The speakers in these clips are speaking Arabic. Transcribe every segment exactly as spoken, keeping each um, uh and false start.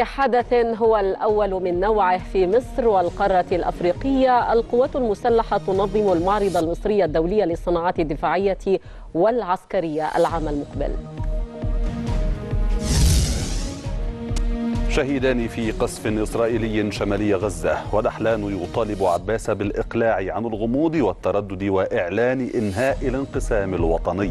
في حدث هو الأول من نوعه في مصر والقارة الأفريقية، القوات المسلحة تنظم المعرض المصري الدولي للصناعات الدفاعية والعسكرية العام المقبل. شهيدان في قصف إسرائيلي شمالي غزة، ودحلان يطالب عباس بالإقلاع عن الغموض والتردد وإعلان إنهاء الانقسام الوطني.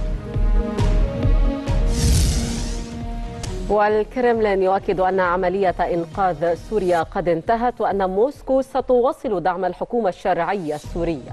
والكرملين يؤكد أن عملية إنقاذ سوريا قد انتهت، وأن موسكو ستواصل دعم الحكومة الشرعية السورية.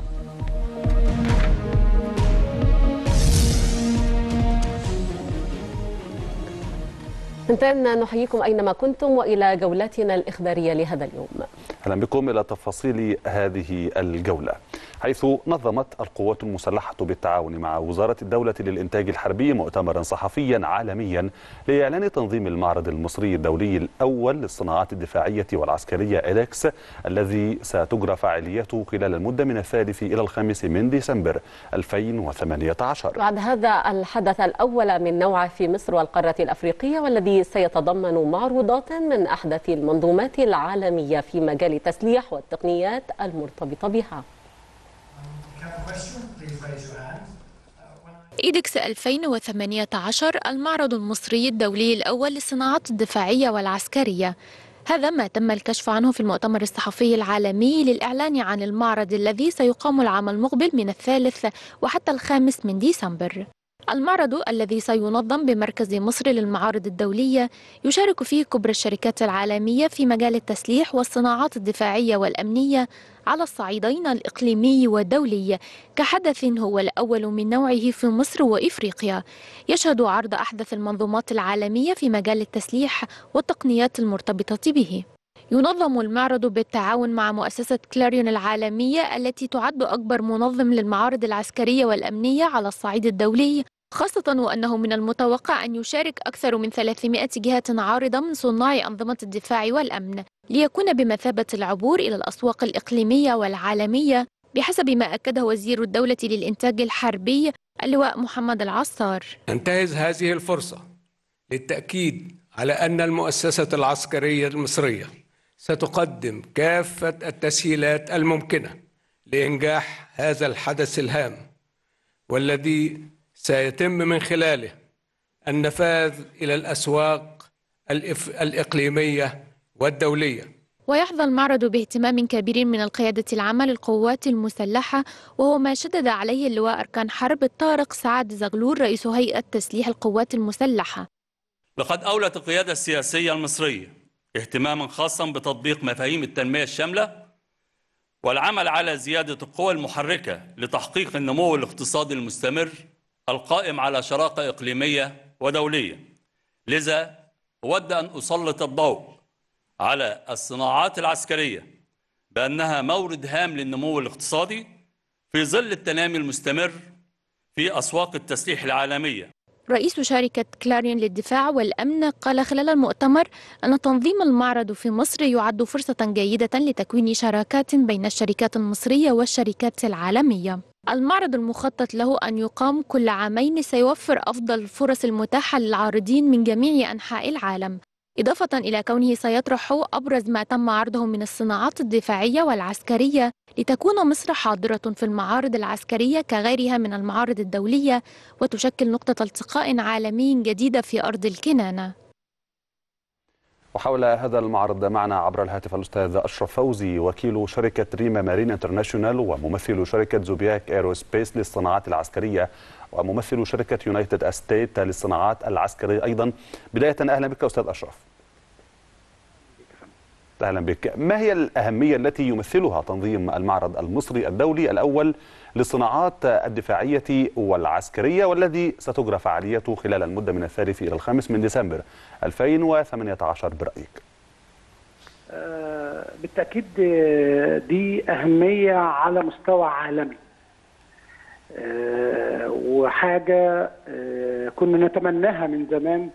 انتهينا، نحييكم أينما كنتم وإلى جولتنا الإخبارية لهذا اليوم. أهلا بكم إلى تفاصيل هذه الجولة، حيث نظمت القوات المسلحة بالتعاون مع وزارة الدولة للإنتاج الحربي مؤتمرا صحفيا عالميا لإعلان تنظيم المعرض المصري الدولي الأول للصناعات الدفاعية والعسكرية إيدكس، الذي ستجرى فعاليته خلال المدة من الثالث إلى الخامس من ديسمبر ألفين وثمانية عشر. بعد هذا الحدث الأول من نوعه في مصر والقارة الأفريقية، والذي سيتضمن معروضات من أحدث المنظومات العالمية في مجال التسليح والتقنيات المرتبطة بها. إيدكس ألفين وثمانية عشر المعرض المصري الدولي الأول للصناعات الدفاعية والعسكرية، هذا ما تم الكشف عنه في المؤتمر الصحفي العالمي للإعلان عن المعرض الذي سيقام العام المقبل من الثالث وحتى الخامس من ديسمبر. المعرض الذي سينظم بمركز مصر للمعارض الدولية يشارك فيه كبرى الشركات العالمية في مجال التسليح والصناعات الدفاعية والأمنية على الصعيدين الإقليمي والدولي، كحدث هو الأول من نوعه في مصر وإفريقيا، يشهد عرض أحدث المنظومات العالمية في مجال التسليح والتقنيات المرتبطة به. ينظم المعرض بالتعاون مع مؤسسة كلاريون العالمية، التي تعد أكبر منظم للمعارض العسكرية والأمنية على الصعيد الدولي، خاصة وأنه من المتوقع أن يشارك أكثر من ثلاثمائة جهة عارضة من صناع أنظمة الدفاع والأمن، ليكون بمثابة العبور إلى الأسواق الإقليمية والعالمية، بحسب ما أكده وزير الدولة للإنتاج الحربي اللواء محمد العصار. ننتهز هذه الفرصة للتأكيد على أن المؤسسة العسكرية المصرية ستقدم كافة التسهيلات الممكنة لإنجاح هذا الحدث الهام، والذي سيتم من خلاله النفاذ إلى الأسواق الإقليمية والدولية. ويحظى المعرض باهتمام كبير من القيادة العامة للقوات المسلحة، وهو ما شدد عليه اللواء أركان حرب طارق سعد زغلول رئيس هيئة تسليح القوات المسلحة. لقد أولت القيادة السياسية المصرية اهتماما خاصا بتطبيق مفاهيم التنمية الشاملة والعمل على زيادة القوى المحركة لتحقيق النمو الاقتصادي المستمر القائم على شراكة إقليمية ودولية. لذا أود أن أسلط الضوء على الصناعات العسكرية بأنها مورد هام للنمو الاقتصادي في ظل التنامي المستمر في أسواق التسليح العالمية. رئيس شركة كلاريون للدفاع والأمن قال خلال المؤتمر أن تنظيم المعرض في مصر يعد فرصة جيدة لتكوين شراكات بين الشركات المصرية والشركات العالمية. المعرض المخطط له أن يقام كل عامين سيوفر أفضل الفرص المتاحة للعارضين من جميع أنحاء العالم، إضافة إلى كونه سيطرح أبرز ما تم عرضه من الصناعات الدفاعية والعسكرية، لتكون مصر حاضرة في المعارض العسكرية كغيرها من المعارض الدولية، وتشكل نقطة التقاء عالمي جديدة في أرض الكنانة. وحول هذا المعرض معنا عبر الهاتف الأستاذ أشرف فوزي، وكيل شركة ريما مارين انترناشونال وممثل شركة زوبياك ايروسبيس للصناعات العسكرية وممثل شركة يونايتد استيت للصناعات العسكرية أيضا. بداية أهلا بك أستاذ أشرف. أهلا بك. ما هي الأهمية التي يمثلها تنظيم المعرض المصري الدولي الأول للصناعات الدفاعية والعسكرية، والذي ستجرى فعاليته خلال المدة من الثالث إلى الخامس من ديسمبر ألفين وثمانية عشر برأيك؟ آه بالتأكيد دي أهمية على مستوى عالمي، آه وحاجة آه كنا نتمناها من زمان،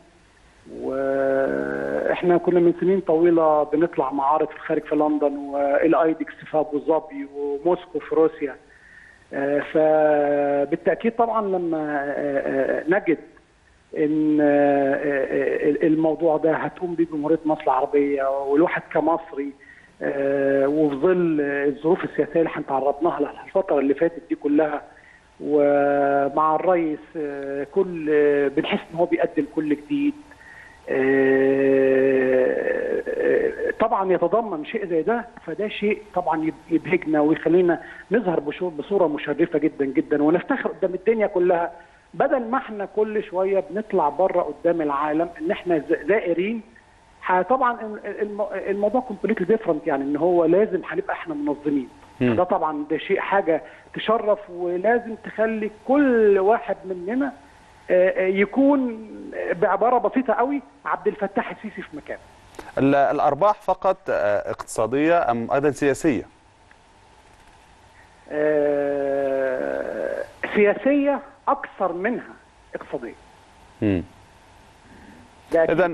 واحنا كنا من سنين طويله بنطلع معارض في الخارج في لندن والايدكس في ابو ظبي وموسكو في روسيا. فبالتاكيد طبعا لما نجد ان الموضوع ده هتقوم بيه جمهوريه مصر العربيه، والواحد كمصري وفي ظل الظروف السياسيه اللي احنا تعرضنا لها الفتره اللي فاتت دي كلها، ومع الرئيس كل بنحس ان هو بيقدم كل جديد. طبعا يتضمن شيء زي ده، فده شيء طبعا يبهجنا ويخلينا نظهر بصوره مشرفه جدا جدا ونفتخر قدام الدنيا كلها، بدل ما احنا كل شويه بنطلع بره قدام العالم ان احنا زائرين. طبعا الموضوع كومبليتلي ديفرنت، يعني ان هو لازم هنبقى احنا منظمين. ده طبعا ده شيء حاجه تشرف، ولازم تخلي كل واحد مننا يكون بعباره بسيطه قوي عبد الفتاح السيسي في مكانه. الارباح فقط اقتصاديه ام ايضا سياسيه؟ آه سياسيه اكثر منها اقتصاديه. امم اذا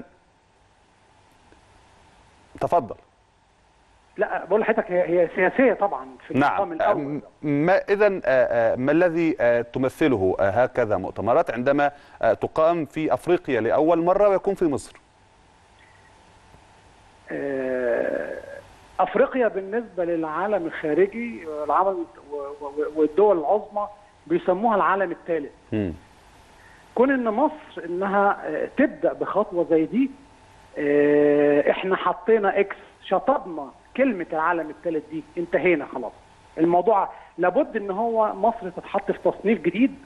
تفضل. لا بقول لحضرتك هي هي سياسيه طبعا في المقام نعم. الاول. ما اذا ما الذي تمثله هكذا مؤتمرات عندما تقام في افريقيا لاول مره ويكون في مصر؟ افريقيا بالنسبه للعالم الخارجي العالم والدول العظمى بيسموها العالم الثالث. كون ان مصر انها تبدا بخطوه زي دي، احنا حطينا اكس، شطبنا كلمه العالم الثالث دي، انتهينا خلاص. الموضوع لابد ان هو مصر تتحط في تصنيف جديد.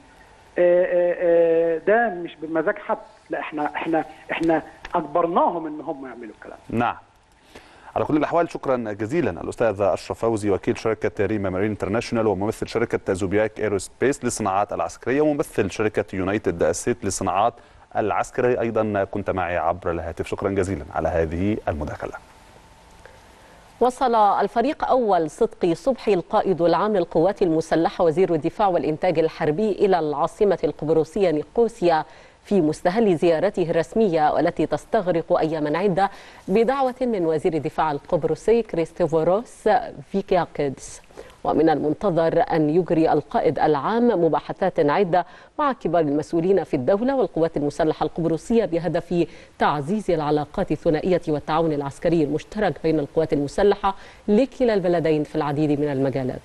ده مش بمزاج حد، لا احنا احنا احنا اجبرناهم ان هم يعملوا الكلام. نعم. على كل الاحوال شكرا جزيلا الاستاذ اشرف فوزي، وكيل شركه ريما مارين انترناشونال وممثل شركه زوبياك ايروسبيس للصناعات العسكريه وممثل شركه يونايتد اسيت للصناعات العسكريه، ايضا كنت معي عبر الهاتف. شكرا جزيلا على هذه المداخله. وصل الفريق أول صدقي صبحي القائد العام للقوات المسلحة وزير الدفاع والإنتاج الحربي إلى العاصمة القبرصية نيقوسيا في مستهل زيارته الرسمية والتي تستغرق أياما عدة بدعوة من وزير الدفاع القبرصي كريستوفوروس فيكياكيدس. ومن المنتظر أن يجري القائد العام مباحثات عدة مع كبار المسؤولين في الدولة والقوات المسلحة القبرصية بهدف تعزيز العلاقات الثنائية والتعاون العسكري المشترك بين القوات المسلحة لكلا البلدين في العديد من المجالات.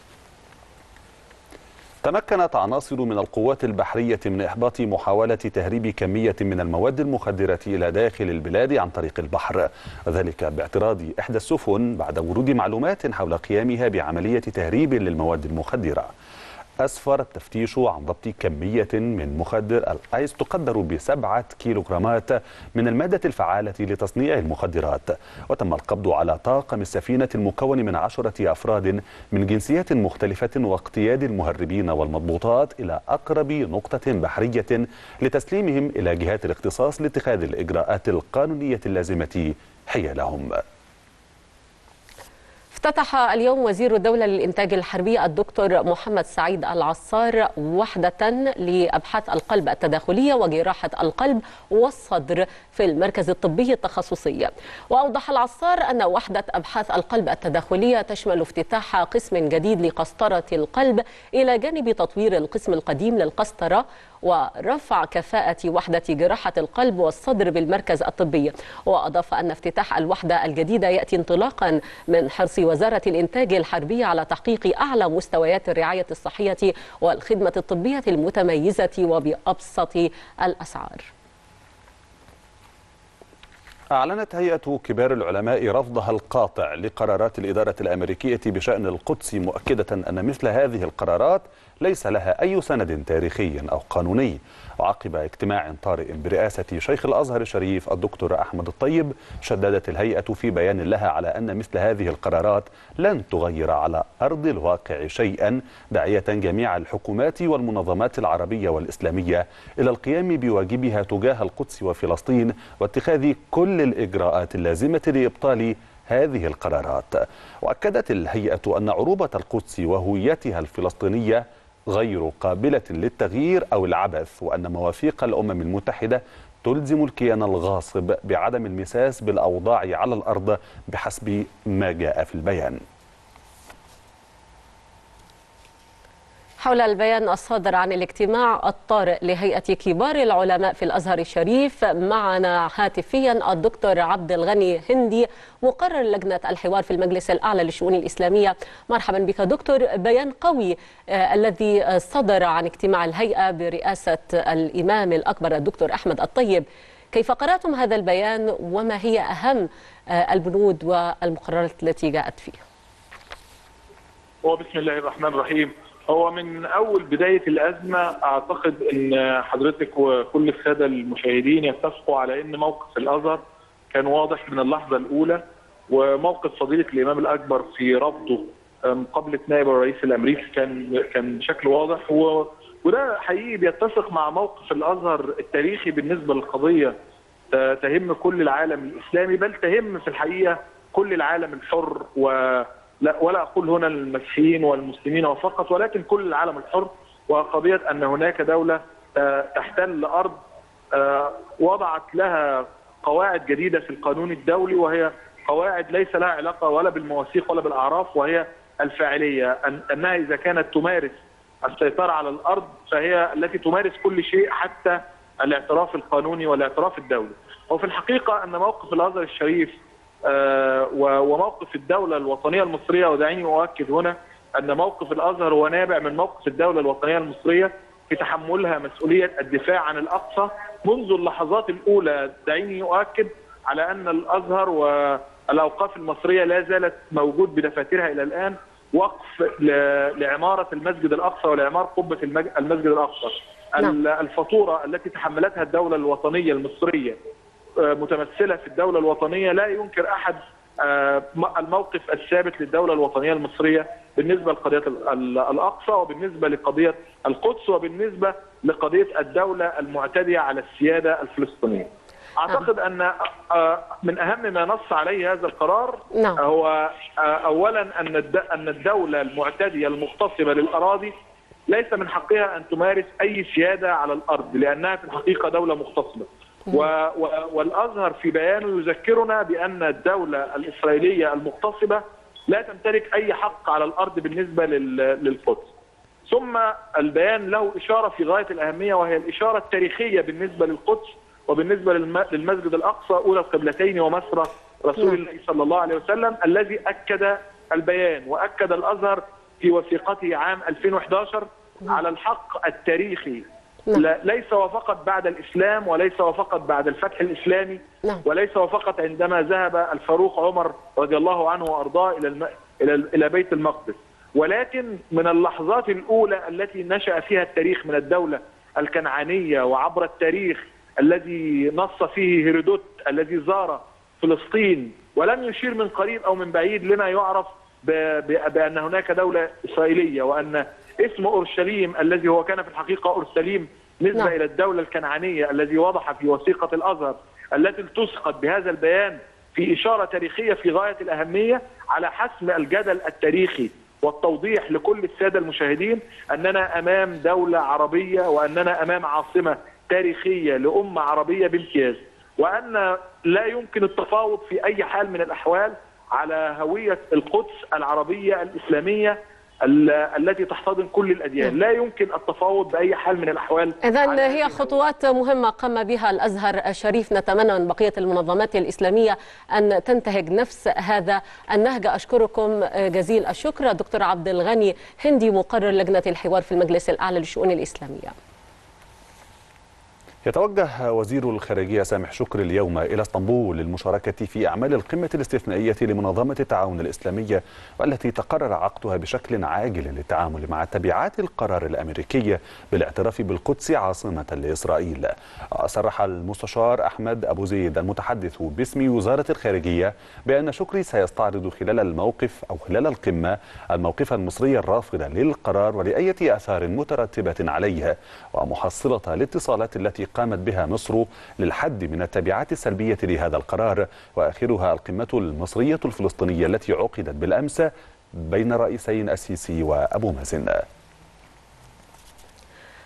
تمكنت عناصر من القوات البحرية من إحباط محاولة تهريب كمية من المواد المخدرة إلى داخل البلاد عن طريق البحر، وذلك باعتراض إحدى السفن بعد ورود معلومات حول قيامها بعملية تهريب للمواد المخدرة. أسفر التفتيش عن ضبط كمية من مخدر الآيس تقدر بسبعة كيلوغرامات من المادة الفعالة لتصنيع المخدرات، وتم القبض على طاقم السفينة المكون من عشرة أفراد من جنسيات مختلفة واقتياد المهربين والمضبوطات إلى أقرب نقطة بحرية لتسليمهم إلى جهات الاختصاص لاتخاذ الإجراءات القانونية اللازمة حيالهم. افتتح اليوم وزير الدولة للإنتاج الحربي الدكتور محمد سعيد العصار وحدة لأبحاث القلب التداخلية وجراحة القلب والصدر في المركز الطبي التخصصي. وأوضح العصار أن وحدة أبحاث القلب التداخلية تشمل افتتاح قسم جديد لقسطرة القلب إلى جانب تطوير القسم القديم للقسطرة ورفع كفاءة وحدة جراحة القلب والصدر بالمركز الطبي. وأضاف أن افتتاح الوحدة الجديدة يأتي انطلاقا من حرص وزارة الإنتاج الحربي على تحقيق أعلى مستويات الرعاية الصحية والخدمة الطبية المتميزة وبأبسط الأسعار. أعلنت هيئة كبار العلماء رفضها القاطع لقرارات الإدارة الأمريكية بشأن القدس، مؤكدة أن مثل هذه القرارات ليس لها أي سند تاريخي أو قانوني. وعقب اجتماع طارئ برئاسة شيخ الأزهر الشريف الدكتور أحمد الطيب، شددت الهيئة في بيان لها على أن مثل هذه القرارات لن تغير على أرض الواقع شيئا، داعية جميع الحكومات والمنظمات العربية والإسلامية إلى القيام بواجبها تجاه القدس وفلسطين واتخاذ كل الإجراءات اللازمة لإبطال هذه القرارات. وأكدت الهيئة أن عروبة القدس وهويتها الفلسطينية غير قابلة للتغيير أو العبث، وأن مواثيق الأمم المتحدة تلزم الكيان الغاصب بعدم المساس بالأوضاع على الأرض بحسب ما جاء في البيان. حول البيان الصادر عن الاجتماع الطارئ لهيئة كبار العلماء في الأزهر الشريف، معنا هاتفيا الدكتور عبد الغني هندي مقرر لجنة الحوار في المجلس الأعلى للشؤون الإسلامية. مرحبا بك دكتور. بيان قوي آه الذي صدر عن اجتماع الهيئة برئاسة الإمام الأكبر الدكتور أحمد الطيب، كيف قرأتم هذا البيان وما هي أهم آه البنود والمقررات التي جاءت فيه؟ وبسم الله الرحمن الرحيم. هو من أول بداية الأزمة أعتقد أن حضرتك وكل السادة المشاهدين يتفقوا على أن موقف الأزهر كان واضح من اللحظة الأولى، وموقف فضيلة الإمام الأكبر في رفضه مقابلة نائب الرئيس الأمريكي كان كان بشكل واضح، وده حقيقي بيتفق مع موقف الأزهر التاريخي بالنسبة للقضية تهم كل العالم الإسلامي، بل تهم في الحقيقة كل العالم الحر، و لا ولا أقول هنا المسيحيين والمسلمين فقط، ولكن كل العالم الحر. وقضية أن هناك دولة تحتل أرض وضعت لها قواعد جديدة في القانون الدولي، وهي قواعد ليس لها علاقة ولا بالمواثيق ولا بالأعراف، وهي الفاعلية، أنها إذا كانت تمارس السيطرة على الأرض فهي التي تمارس كل شيء حتى الاعتراف القانوني والاعتراف الدولي. وفي الحقيقة أن موقف الأزهر الشريف آه وموقف الدولة الوطنية المصرية، ودعيني أؤكد هنا أن موقف الأزهر هو نابع من موقف الدولة الوطنية المصرية في تحملها مسؤولية الدفاع عن الأقصى منذ اللحظات الأولى. دعيني أؤكد على أن الأزهر والأوقاف المصرية لا زالت موجود بدفاترها إلى الآن وقف لعمارة المسجد الأقصى ولعمار قبة المسجد الأقصى. الفاتورة التي تحملتها الدولة الوطنية المصرية متمثلة في الدولة الوطنية، لا ينكر أحد الموقف الثابت للدولة الوطنية المصرية بالنسبة لقضية الأقصى، وبالنسبة لقضية القدس، وبالنسبة لقضية الدولة المعتدية على السيادة الفلسطينية. أعتقد أن من أهم ما نص عليه هذا القرار هو أولا أن الدولة المعتدية المغتصبة للأراضي ليس من حقها أن تمارس أي سيادة على الأرض، لأنها في الحقيقة دولة مغتصبة. والأزهر في بيانه يذكرنا بأن الدولة الإسرائيلية المغتصبة لا تمتلك أي حق على الأرض بالنسبة للقدس. ثم البيان له إشارة في غاية الأهمية، وهي الإشارة التاريخية بالنسبة للقدس وبالنسبة للمسجد الأقصى، أولى القبلتين ومسرى رسول الله صلى الله عليه وسلم، الذي أكد البيان وأكد الأزهر في وثيقته عام ألفين وأحد عشر على الحق التاريخي، ليس فقط بعد الإسلام، وليس فقط بعد الفتح الإسلامي، وليس فقط عندما ذهب الفاروق عمر رضي الله عنه وأرضاه إلى الم... إلى إلى بيت المقدس، ولكن من اللحظات الأولى التي نشأ فيها التاريخ من الدولة الكنعانية، وعبر التاريخ الذي نص فيه هيرودوت الذي زار فلسطين ولم يشير من قريب أو من بعيد لما يعرف ب... ب... بأن هناك دولة إسرائيلية، وأن اسم أورشليم الذي هو كان في الحقيقة أورشليم نسبة نعم. إلى الدولة الكنعانية، الذي وضح في وثيقة الأزهر التي التصقت بهذا البيان في إشارة تاريخية في غاية الأهمية على حسم الجدل التاريخي والتوضيح لكل السادة المشاهدين أننا أمام دولة عربية، وأننا أمام عاصمة تاريخية لأمة عربية بامتياز، وأن لا يمكن التفاوض في أي حال من الأحوال على هوية القدس العربية الإسلامية التي تحتضن كل الأديان. لا يمكن التفاوض بأي حال من الأحوال. إذن هي خطوات مهمة قام بها الأزهر الشريف، نتمنى من بقية المنظمات الإسلامية أن تنتهج نفس هذا النهج. أشكركم جزيل الشكر دكتور عبد الغني هندي مقرر لجنة الحوار في المجلس الأعلى للشؤون الإسلامية. يتوجه وزير الخارجية سامح شكري اليوم إلى اسطنبول للمشاركة في أعمال القمة الاستثنائية لمنظمة التعاون الإسلامية، والتي تقرر عقدها بشكل عاجل للتعامل مع تبعات القرار الأمريكي بالاعتراف بالقدس عاصمة لإسرائيل. صرح المستشار أحمد أبو زيد المتحدث باسم وزارة الخارجية بأن شكري سيستعرض خلال الموقف أو خلال القمة الموقف المصري الرافض للقرار ولأية آثار مترتبة عليه، ومحصلة الاتصالات التي قامت بها مصر للحد من التبعات السلبية لهذا القرار، وآخرها القمة المصرية الفلسطينية التي عقدت بالأمس بين الرئيسين السيسي وأبو مازن.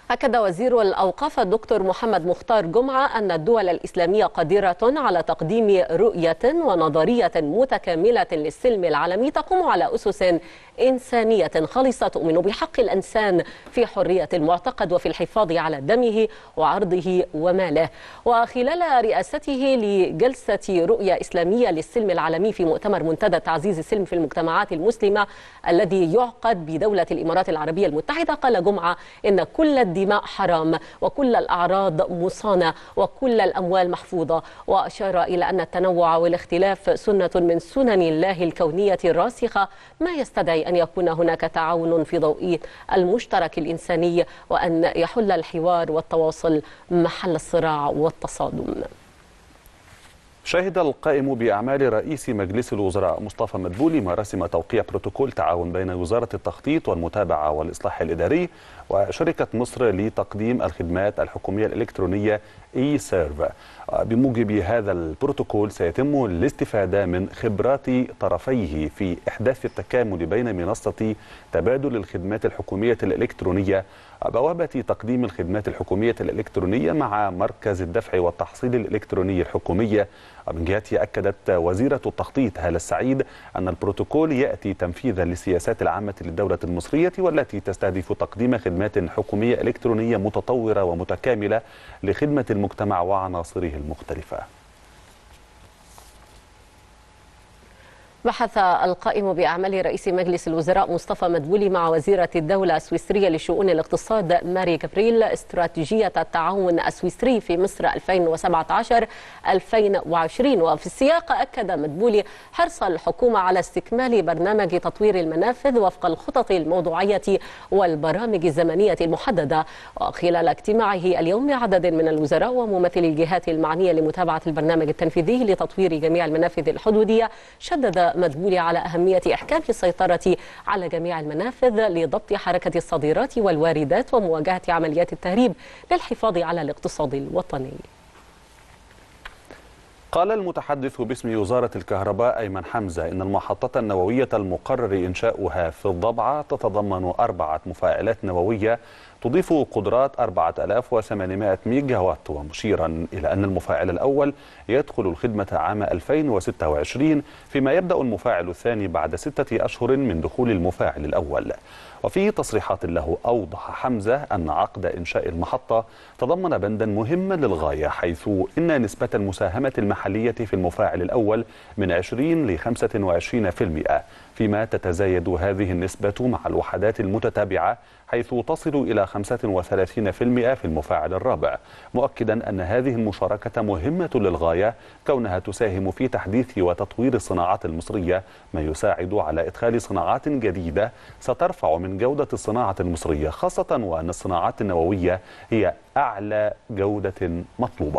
أكد وزير الأوقاف الدكتور محمد مختار جمعة أن الدول الإسلامية قادرة على تقديم رؤية ونظرية متكاملة للسلم العالمي تقوم على أسس إنسانية خالصة تؤمن بحق الإنسان في حرية المعتقد وفي الحفاظ على دمه وعرضه وماله. وخلال رئاسته لجلسة رؤية إسلامية للسلم العالمي في مؤتمر منتدى تعزيز السلم في المجتمعات المسلمة الذي يعقد بدولة الإمارات العربية المتحدة، قال جمعة إن كل الدماء حرام وكل الأعراض مصانة وكل الأموال محفوظة، وأشار إلى أن التنوع والاختلاف سنة من سنن الله الكونية الراسخة، ما يستدعي أن يكون هناك تعاون في ضوء المشترك الإنساني، وأن يحل الحوار والتواصل محل الصراع والتصادم. شهد القائم بأعمال رئيس مجلس الوزراء مصطفى مدبولي مراسم توقيع بروتوكول تعاون بين وزارة التخطيط والمتابعة والإصلاح الإداري وشركة مصر لتقديم الخدمات الحكومية الإلكترونية إي سيرف. بموجب هذا البروتوكول سيتم الاستفادة من خبرات طرفيه في إحداث التكامل بين منصة تبادل الخدمات الحكومية الإلكترونية بوابة تقديم الخدمات الحكومية الإلكترونية مع مركز الدفع والتحصيل الإلكتروني الحكومية. ومن جهتها أكدت وزيرة التخطيط هالة السعيد أن البروتوكول يأتي تنفيذا للسياسات العامة للدولة المصرية والتي تستهدف تقديم خدمات حكومية إلكترونية متطورة ومتكاملة لخدمة المجتمع وعناصره المختلفة. بحث القائم بأعمال رئيس مجلس الوزراء مصطفى مدبولي مع وزيرة الدولة السويسرية لشؤون الاقتصاد ماري جابريل استراتيجية التعاون السويسري في مصر ألفين وسبعة عشر ألفين وعشرين. وفي السياق أكد مدبولي حرص الحكومة على استكمال برنامج تطوير المنافذ وفق الخطط الموضوعية والبرامج الزمنية المحددة. وخلال اجتماعه اليوم مع عدد من الوزراء وممثلي الجهات المعنية لمتابعة البرنامج التنفيذي لتطوير جميع المنافذ الحدودية، شدد مدبولي على أهمية إحكام السيطرة على جميع المنافذ لضبط حركة الصادرات والواردات ومواجهة عمليات التهريب للحفاظ على الاقتصاد الوطني. قال المتحدث باسم وزارة الكهرباء أيمن حمزة إن المحطة النووية المقرر إنشاؤها في الضبعة تتضمن أربعة مفاعلات نووية تضيف قدرات أربعة آلاف وثمانمائة ميجا وات، ومشيرا إلى أن المفاعل الأول يدخل الخدمة عام ألفين وستة وعشرين، فيما يبدأ المفاعل الثاني بعد ستة أشهر من دخول المفاعل الأول. وفي تصريحات له أوضح حمزة أن عقد إنشاء المحطة تضمن بندا مهما للغاية، حيث إن نسبة المساهمة المحلية في المفاعل الأول من عشرين ل خمسة وعشرين بالمئة، فيما تتزايد هذه النسبة مع الوحدات المتتابعة حيث تصل إلى خمسة وثلاثين بالمئة في المفاعل الرابع، مؤكدا أن هذه المشاركة مهمة للغاية كونها تساهم في تحديث وتطوير الصناعات المصرية، ما يساعد على إدخال صناعات جديدة سترفع من جودة الصناعة المصرية، خاصة وأن الصناعات النووية هي أعلى جودة مطلوبة.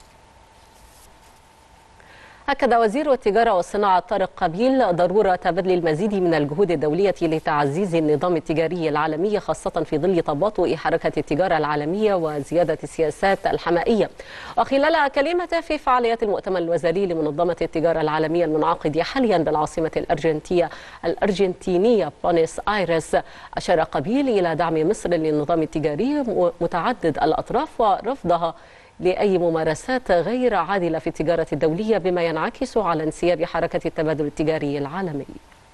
أكد وزير التجارة والصناعة طارق قبيل ضرورة بذل المزيد من الجهود الدولية لتعزيز النظام التجاري العالمي، خاصة في ظل تباطؤ حركة التجارة العالمية وزيادة السياسات الحمائية. وخلال كلمته في فعاليات المؤتمر الوزاري لمنظمة التجارة العالمية المنعقد حاليا بالعاصمة الأرجنتية الأرجنتينية بونيس آيرس، أشار قبيل إلى دعم مصر للنظام التجاري متعدد الأطراف ورفضها لأي ممارسات غير عادلة في التجارة الدولية، بما ينعكس على انسياب حركة التبادل التجاري العالمي.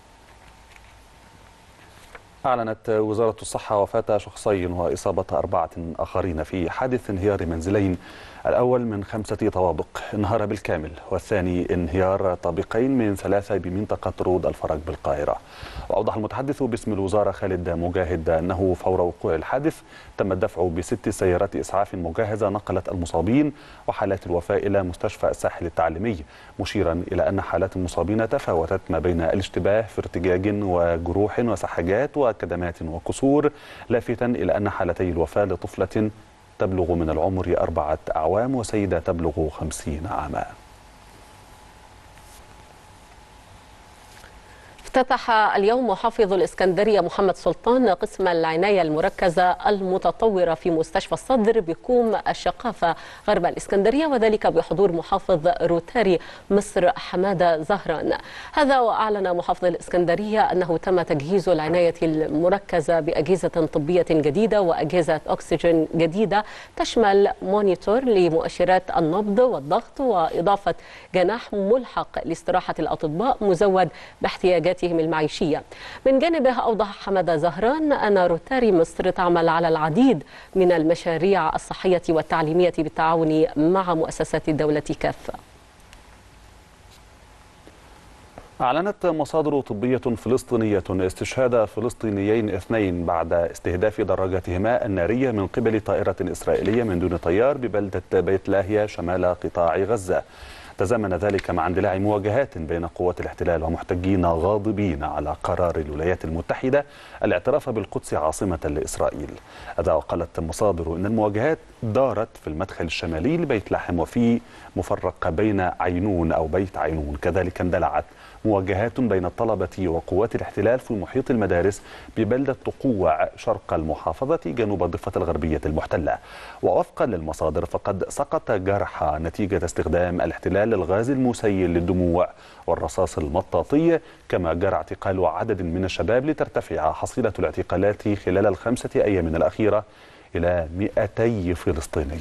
أعلنت وزارة الصحة وفاة شخصين وإصابة أربعة آخرين في حادث انهيار منزلين، الأول من خمسة طوابق انهار بالكامل، والثاني انهيار طابقين من ثلاثة بمنطقة رود الفرج بالقاهرة. وأوضح المتحدث باسم الوزارة خالد مجاهد أنه فور وقوع الحادث تم الدفع بست سيارات إسعاف مجهزة نقلت المصابين وحالات الوفاة إلى مستشفى الساحل التعليمي، مشيرا إلى أن حالات المصابين تفاوتت ما بين الاشتباه في ارتجاج وجروح وسحجات وكدمات وكسور، لافتا إلى أن حالتي الوفاة لطفلة تبلغ من العمر أربعة أعوام وسيدة تبلغ خمسين عاما. افتتح اليوم محافظ الإسكندرية محمد سلطان قسم العناية المركزة المتطورة في مستشفى الصدر بكوم الشقافة غرب الإسكندرية، وذلك بحضور محافظ روتاري مصر حمادة زهران. هذا وأعلن محافظ الإسكندرية أنه تم تجهيز العناية المركزة بأجهزة طبية جديدة وأجهزة أكسجين جديدة تشمل مونيتور لمؤشرات النبض والضغط، وإضافة جناح ملحق لاستراحة الأطباء مزود باحتياجات المعيشية. من جانبه أوضح حمادة زهران أن روتاري مصر تعمل على العديد من المشاريع الصحية والتعليمية بالتعاون مع مؤسسات الدولة كافة. أعلنت مصادر طبية فلسطينية استشهاد فلسطينيين اثنين بعد استهداف دراجتهما النارية من قبل طائرة إسرائيلية من دون طيار ببلدة بيت لاهيا شمال قطاع غزة. تزامن ذلك مع اندلاع مواجهات بين قوات الاحتلال ومحتجين غاضبين على قرار الولايات المتحدة الاعتراف بالقدس عاصمة لإسرائيل. هذا وقالت مصادر أن المواجهات دارت في المدخل الشمالي لبيت لحم وفي مفرق بين عينون أو بيت عينون. كذلك اندلعت مواجهات بين الطلبة وقوات الاحتلال في محيط المدارس ببلدة طقوع شرق المحافظة جنوب الضفة الغربية المحتلة. ووفقا للمصادر فقد سقط جرحى نتيجة استخدام الاحتلال الغاز المسيل للدموع والرصاص المطاطي، كما جرى اعتقال عدد من الشباب لترتفع حصيلة الاعتقالات خلال الخمسة أيام الأخيرة إلى مئتي فلسطيني.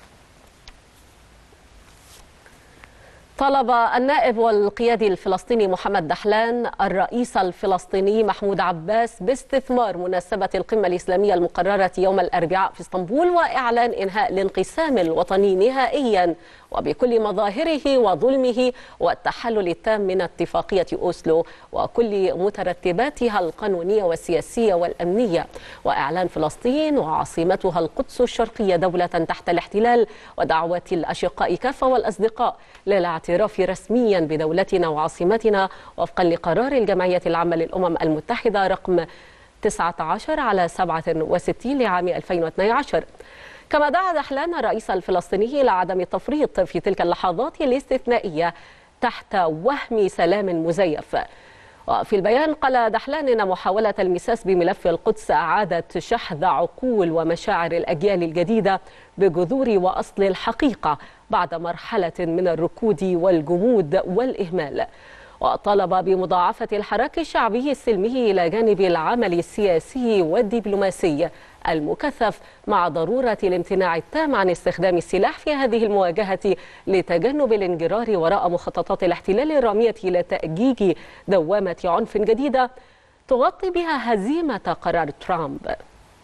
طلب النائب والقيادي الفلسطيني محمد دحلان الرئيس الفلسطيني محمود عباس باستثمار مناسبة القمة الإسلامية المقررة يوم الأربعاء في اسطنبول وإعلان إنهاء الانقسام الوطني نهائيا وبكل مظاهره وظلمه والتحلل التام من اتفاقية أوسلو وكل مترتباتها القانونية والسياسية والأمنية، وإعلان فلسطين وعاصمتها القدس الشرقية دولة تحت الاحتلال، ودعوة الأشقاء كافة والأصدقاء للاعتراف رسميا بدولتنا وعاصمتنا وفقا لقرار الجمعية العامة للأمم المتحدة رقم تسعة عشر على سبعة وستين لعام ألفين واثني عشر. كما دعا دحلان الرئيس الفلسطيني إلى عدم التفريط في تلك اللحظات الاستثنائية تحت وهم سلام مزيف. وفي البيان قال دحلان إن محاولة المساس بملف القدس أعادت شحذ عقول ومشاعر الأجيال الجديدة بجذور وأصل الحقيقة بعد مرحلة من الركود والجمود والإهمال. وطالب بمضاعفة الحراك الشعبي السلمي إلى جانب العمل السياسي والدبلوماسي المكثف مع ضرورة الامتناع التام عن استخدام السلاح في هذه المواجهة لتجنب الانجرار وراء مخططات الاحتلال الرامية إلى تأجيج دوامة عنف جديدة تغطي بها هزيمة قرار ترامب.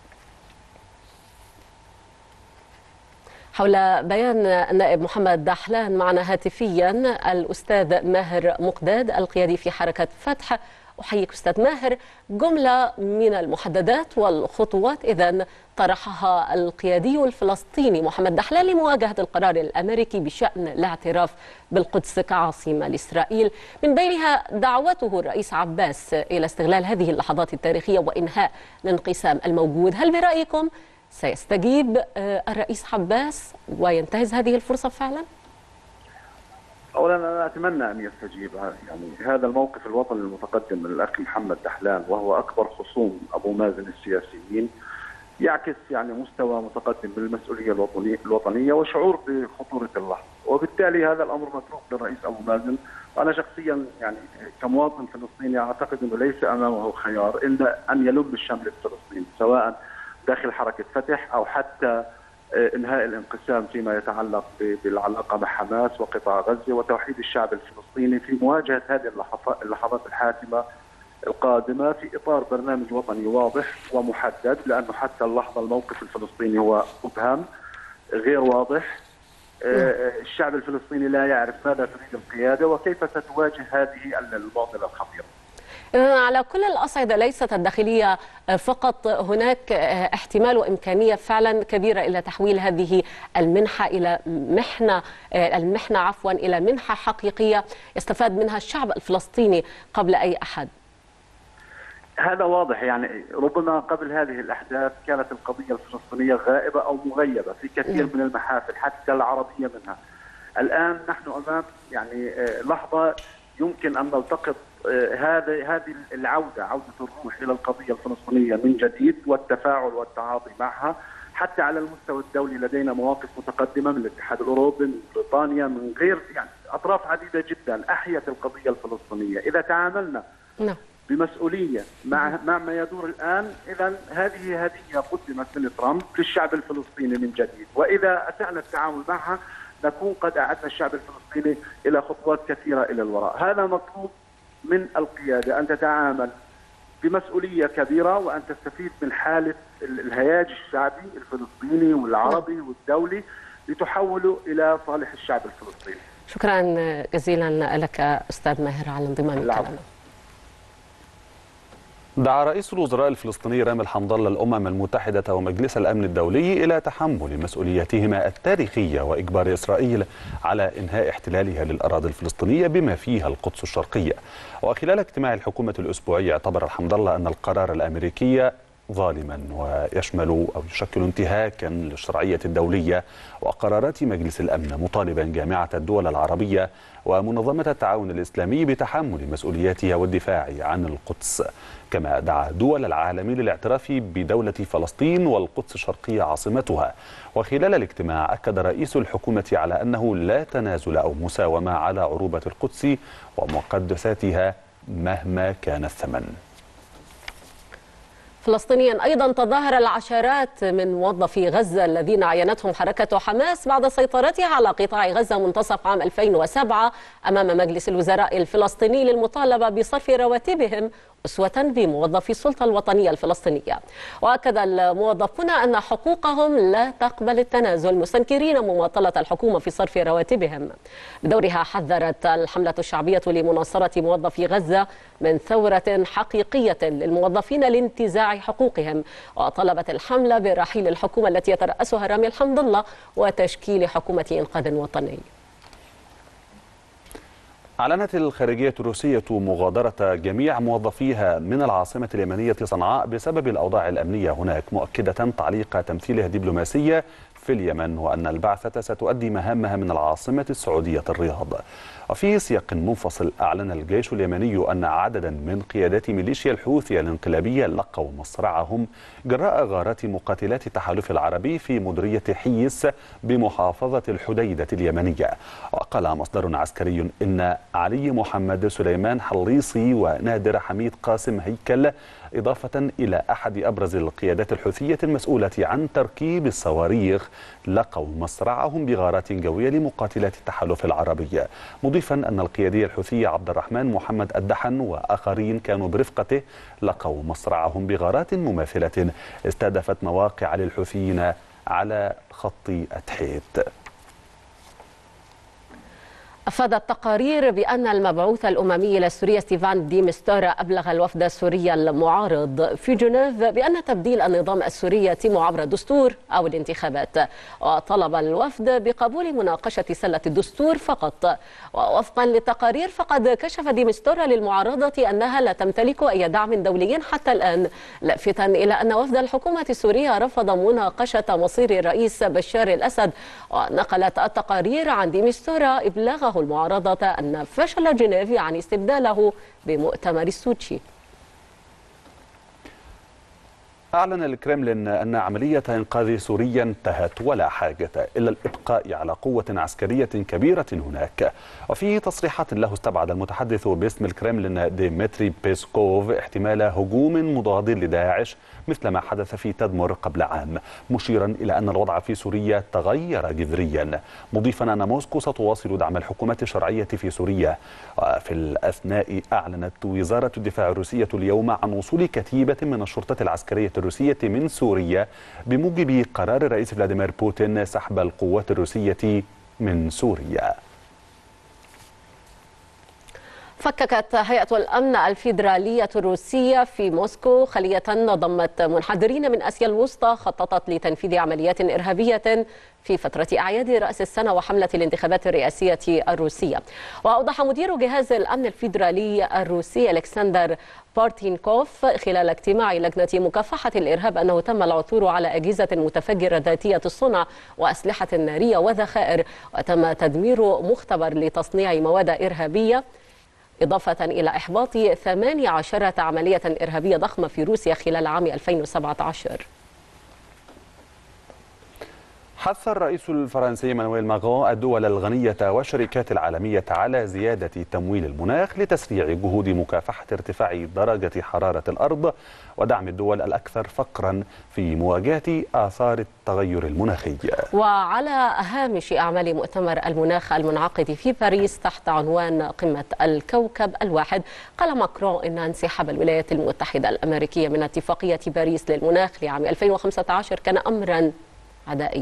حول بيان النائب محمد دحلان معنا هاتفيا الأستاذ ماهر مقداد القيادي في حركة فتح. أحييك أستاذ ماهر. جملة من المحددات والخطوات إذن طرحها القيادي الفلسطيني محمد دحلان لمواجهة القرار الأمريكي بشأن الاعتراف بالقدس كعاصمة لإسرائيل، من بينها دعوته الرئيس عباس إلى استغلال هذه اللحظات التاريخية وإنهاء الانقسام الموجود. هل برأيكم سيستجيب الرئيس عباس وينتهز هذه الفرصة فعلا؟ اولا انا اتمنى ان يستجيب. يعني هذا الموقف الوطني المتقدم من الاخ محمد دحلان وهو اكبر خصوم ابو مازن السياسيين يعكس يعني مستوى متقدم من المسؤوليه الوطنيه الوطنيه وشعور بخطوره اللحظه، وبالتالي هذا الامر متروك للرئيس ابو مازن. وانا شخصيا يعني كمواطن فلسطيني اعتقد انه ليس امامه خيار الا ان يلم الشمل الفلسطيني سواء داخل حركه فتح او حتى انهاء الانقسام فيما يتعلق بالعلاقه مع حماس وقطاع غزه وتوحيد الشعب الفلسطيني في مواجهه هذه اللحظات الحاسمه القادمه في اطار برنامج وطني واضح ومحدد، لانه حتى اللحظه الموقف الفلسطيني هو مبهم غير واضح. الشعب الفلسطيني لا يعرف ماذا تريد القياده وكيف ستواجه هذه المعضله الخطيره. على كل الأصعدة ليست الداخلية فقط، هناك احتمال وإمكانية فعلا كبيرة إلى تحويل هذه المنحة إلى محنة المحنة عفوا إلى منحة حقيقية يستفاد منها الشعب الفلسطيني قبل أي أحد. هذا واضح. يعني ربما قبل هذه الأحداث كانت القضية الفلسطينية غائبة أو مغيبة في كثير من المحافل حتى العربية منها. الآن نحن أمام يعني لحظة يمكن أن نلتقط هذا هذه العودة عودة الروح إلى القضية الفلسطينية من جديد والتفاعل والتعاطي معها. حتى على المستوى الدولي لدينا مواقف متقدمة من الاتحاد الأوروبي، من بريطانيا، من غير يعني أطراف عديدة جدا أحيت القضية الفلسطينية. إذا تعاملنا نعم. بمسؤولية مع مع ما يدور الآن، إذا هذه هدية قدمت من ترامب للشعب الفلسطيني من جديد، وإذا أسأنا التعامل معها نكون قد أعدنا الشعب الفلسطيني إلى خطوات كثيرة إلى الوراء. هذا مطلوب من القيادة، أن تتعامل بمسؤولية كبيرة وأن تستفيد من حالة الهياج الشعبي الفلسطيني والعربي والدولي لتحوله إلى صالح الشعب الفلسطيني. شكرا جزيلا لك أستاذ ماهر على انضمام كلامنا. دعا رئيس الوزراء الفلسطيني رامي حمد الله الأمم المتحدة ومجلس الأمن الدولي إلى تحمل مسؤوليتهما التاريخية وإجبار إسرائيل على إنهاء احتلالها للأراضي الفلسطينية بما فيها القدس الشرقية. وخلال اجتماع الحكومة الأسبوعي اعتبر حمد الله أن القرار الأمريكي ظالما ويشمل أو يشكل انتهاكا للشرعية الدولية وقرارات مجلس الأمن، مطالبا جامعة الدول العربية ومنظمة التعاون الإسلامي بتحمل مسؤولياتها والدفاع عن القدس. كما دعا دول العالم للاعتراف بدولة فلسطين والقدس الشرقية عاصمتها. وخلال الاجتماع أكد رئيس الحكومة على أنه لا تنازل أو مساومة على عروبة القدس ومقدساتها مهما كان الثمن. فلسطينيا أيضا تظاهر العشرات من موظفي غزة الذين عينتهم حركة حماس بعد سيطرتها على قطاع غزة منتصف عام ألفين وسبعة أمام مجلس الوزراء الفلسطيني للمطالبة بصرف رواتبهم أسوة بموظفي السلطة الوطنية الفلسطينية. وأكد الموظفون أن حقوقهم لا تقبل التنازل، مستنكرين مماطلة الحكومة في صرف رواتبهم. بدورها حذرت الحملة الشعبية لمناصرة موظفي غزة من ثورة حقيقية للموظفين لانتزاع حقوقهم، وطلبت الحملة برحيل الحكومة التي يترأسها رامي حمد الله وتشكيل حكومة إنقاذ وطني. أعلنت الخارجية الروسية مغادرة جميع موظفيها من العاصمة اليمنية صنعاء بسبب الأوضاع الأمنية هناك، مؤكدة تعليق تمثيلها الدبلوماسي في اليمن وأن البعثة ستؤدي مهامها من العاصمة السعودية الرياض. وفي سياق منفصل أعلن الجيش اليمني أن عددا من قيادات ميليشيا الحوثي الانقلابية لقوا مصرعهم جراء غارات مقاتلات التحالف العربي في مديرية حيس بمحافظة الحديدة اليمنية. وقال مصدر عسكري إن علي محمد سليمان حليصي ونادر حميد قاسم هيكل إضافة إلى أحد أبرز القيادات الحوثية المسؤولة عن تركيب الصواريخ لقوا مصرعهم بغارات جوية لمقاتلات التحالف العربي، مضيفا أن القيادي الحوثي عبد الرحمن محمد الدحن وآخرين كانوا برفقته لقوا مصرعهم بغارات مماثلة استهدفت مواقع للحوثيين على خط أتحيت. أفادت تقارير بأن المبعوث الأممي إلى سوريا ستيفان دي مستورا أبلغ الوفد السوري المعارض في جنيف بأن تبديل النظام السوري يتم عبر الدستور أو الانتخابات، وطلب الوفد بقبول مناقشة سلة الدستور فقط. ووفقا للتقارير فقد كشف دي مستورا للمعارضة أنها لا تمتلك أي دعم دولي حتى الآن، لافتا إلى أن وفد الحكومة السورية رفض مناقشة مصير الرئيس بشار الأسد. ونقلت التقارير عن دي مستورا إبلاغه المعارضة أن فشل جنيف عن استبداله بمؤتمر السوتشي. أعلن الكرملين أن عملية إنقاذ سوريا انتهت ولا حاجة إلا الإبقاء على قوة عسكرية كبيرة هناك. وفي تصريحات له استبعد المتحدث باسم الكرملين ديمتري بيسكوف احتمال هجوم مضاد لداعش مثل ما حدث في تدمر قبل عام، مشيرا إلى أن الوضع في سوريا تغير جذريا، مضيفا أن موسكو ستواصل دعم الحكومة الشرعية في سوريا. وفي الأثناء أعلنت وزارة الدفاع الروسية اليوم عن وصول كتيبة من الشرطة العسكرية الروسية من سوريا بموجب قرار الرئيس فلاديمير بوتين سحب القوات الروسية من سوريا. فككت هيئة الأمن الفيدرالية الروسية في موسكو خلية ضمت منحدرين من آسيا الوسطى خططت لتنفيذ عمليات إرهابية في فترة أعياد رأس السنة وحملة الانتخابات الرئاسية الروسية. وأوضح مدير جهاز الأمن الفيدرالي الروسي ألكسندر بارتينكوف خلال اجتماع لجنة مكافحة الإرهاب أنه تم العثور على أجهزة متفجرة ذاتية الصنع وأسلحة نارية وذخائر، وتم تدمير مختبر لتصنيع مواد إرهابية إضافة إلى إحباط ثمانية عشرة عملية إرهابية ضخمة في روسيا خلال عام ألفين وسبعة عشر. حث الرئيس الفرنسي مانويل ماغرون الدول الغنية والشركات العالمية على زيادة تمويل المناخ لتسريع جهود مكافحة ارتفاع درجة حرارة الأرض ودعم الدول الأكثر فقرا في مواجهة آثار التغير المناخي. وعلى هامش أعمال مؤتمر المناخ المنعقد في باريس تحت عنوان قمة الكوكب الواحد، قال ماكرون إن انسحاب الولايات المتحدة الأمريكية من اتفاقية باريس للمناخ لعام ألفين وخمسة عشر كان أمرا عدائيا.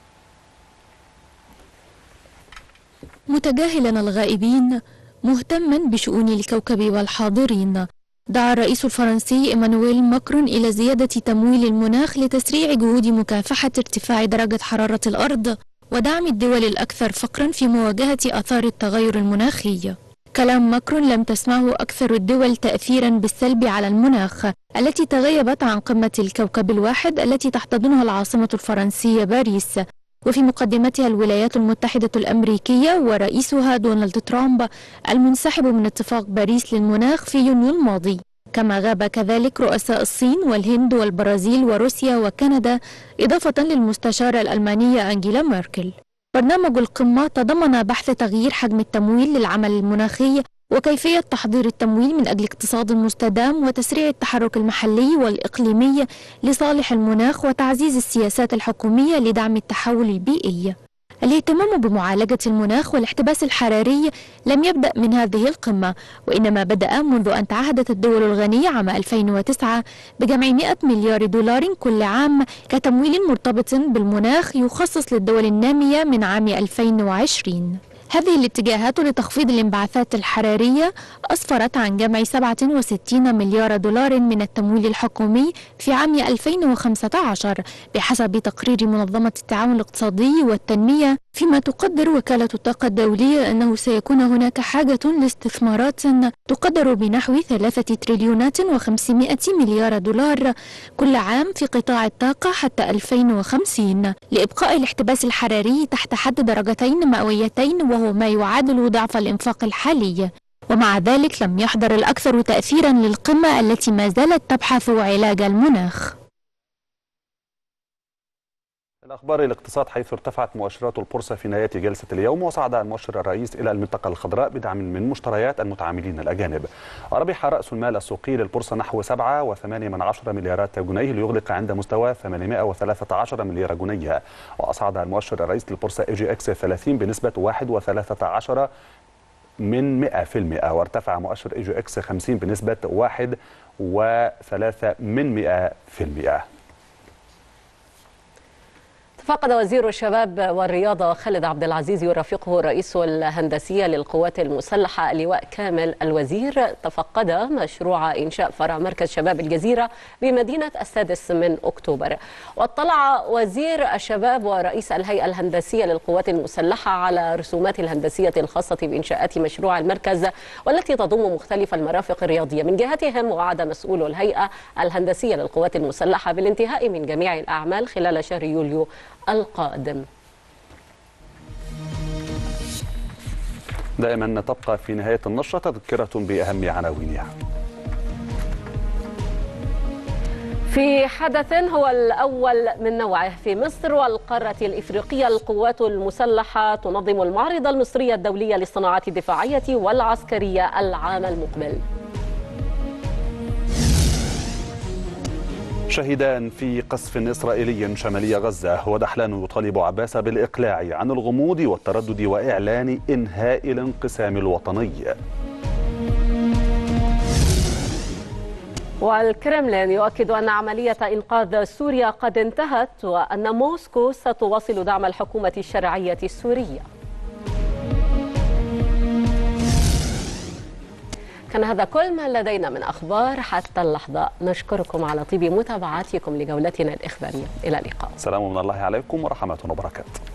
متجاهلا الغائبين مهتما بشؤون الكوكب والحاضرين، دعا الرئيس الفرنسي إيمانويل ماكرون إلى زيادة تمويل المناخ لتسريع جهود مكافحة ارتفاع درجة حرارة الأرض ودعم الدول الأكثر فقرا في مواجهة آثار التغير المناخي. كلام ماكرون لم تسمعه أكثر الدول تأثيرا بالسلب على المناخ التي تغيبت عن قمة الكوكب الواحد التي تحتضنها العاصمة الفرنسية باريس، وفي مقدمتها الولايات المتحدة الأمريكية ورئيسها دونالد ترامب المنسحب من اتفاق باريس للمناخ في يونيو الماضي. كما غاب كذلك رؤساء الصين والهند والبرازيل وروسيا وكندا، إضافة للمستشارة الألمانية أنجيلا ميركل. برنامج القمة تضمن بحث تغيير حجم التمويل للعمل المناخي وكيفية تحضير التمويل من أجل اقتصاد مستدام وتسريع التحرك المحلي والإقليمي لصالح المناخ وتعزيز السياسات الحكومية لدعم التحول البيئي. الاهتمام بمعالجة المناخ والاحتباس الحراري لم يبدأ من هذه القمة، وإنما بدأ منذ أن تعهدت الدول الغنية عام ألفين وتسعة بجمع مئة مليار دولار كل عام كتمويل مرتبط بالمناخ يخصص للدول النامية من عام ألفين وعشرين. هذه الاتجاهات لتخفيض الانبعاثات الحرارية أسفرت عن جمع سبعة وستين مليار دولار من التمويل الحكومي في عام ألفين وخمسة عشر بحسب تقرير منظمة التعاون الاقتصادي والتنمية، فيما تقدر وكالة الطاقة الدولية أنه سيكون هناك حاجة لاستثمارات تقدر بنحو ثلاثة تريليونات وخمسمائة مليار دولار كل عام في قطاع الطاقة حتى ألفين وخمسين لإبقاء الاحتباس الحراري تحت حد درجتين مئويتين، وهو ما يعادل ضعف الإنفاق الحالي. ومع ذلك لم يحضر الأكثر تأثيرا للقمة التي ما زالت تبحث علاج المناخ. الأخبار الاقتصاد، حيث ارتفعت مؤشرات البورصة في نهاية جلسة اليوم، وصعد المؤشر الرئيس إلى المنطقة الخضراء بدعم من مشتريات المتعاملين الأجانب. وربح رأس المال السوقي للبورصة نحو سبعة وثمانية من عشرة مليارات جنيه ليغلق عند مستوى ثمانمائة وثلاثة عشر مليار جنيه. وأصعد المؤشر الرئيس للبورصة إي جي إكس ثلاثين بنسبة واحد وثلاثة عشر من مئة في المئة، وارتفع مؤشر إي جي إكس خمسين بنسبة واحد وثلاثة من مئة في المئة. تفقد وزير الشباب والرياضة خالد عبد العزيز يرافقه رئيس الهندسية للقوات المسلحة اللواء كامل الوزير تفقد مشروع إنشاء فرع مركز شباب الجزيرة بمدينة السادس من أكتوبر. واطلع وزير الشباب ورئيس الهيئة الهندسية للقوات المسلحة على رسومات الهندسية الخاصة بإنشاءات مشروع المركز، والتي تضم مختلف المرافق الرياضية. من جهتهم وعد مسؤول الهيئة الهندسية للقوات المسلحة بالانتهاء من جميع الأعمال خلال شهر يوليو القادم. دائما تبقى في نهاية النشرة تذكرة بأهم عناوينها. في حدث هو الأول من نوعه في مصر والقارة الإفريقية، القوات المسلحة تنظم المعرض المصري الدولي للصناعات الدفاعية والعسكرية العام المقبل. شهدان في قصف إسرائيلي شمالي غزة، ودحلان يطالب عباس بالإقلاع عن الغموض والتردد وإعلان إنهاء الانقسام الوطني. والكرملين يؤكد أن عملية إنقاذ سوريا قد انتهت، وأن موسكو ستواصل دعم الحكومة الشرعية السورية. كان هذا كل ما لدينا من أخبار حتى اللحظة. نشكركم على طيب متابعتكم لجولتنا الإخبارية. إلى اللقاء. سلام من الله عليكم ورحمة وبركاته.